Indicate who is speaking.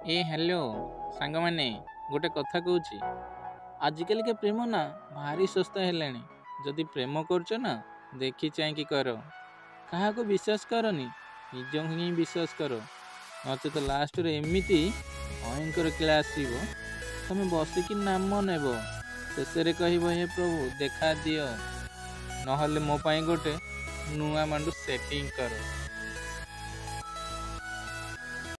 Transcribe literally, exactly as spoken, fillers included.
Speaker 1: ए hello सांग माने गोटे कथा कहूँ आजिकल के प्रेम ना भारी सस्ता है। जदि प्रेम करछ ना देखी चाहे कर क्या विश्वास करनी निज ही विश्वास कर नचे तो लास्ट रे एमती भयंकर किला आसब तुम बसिकी नाम नेब शेष कह हे प्रभु देखा दियो नहले मो पाई गोटे नुआ मांडू सेटिंग कर।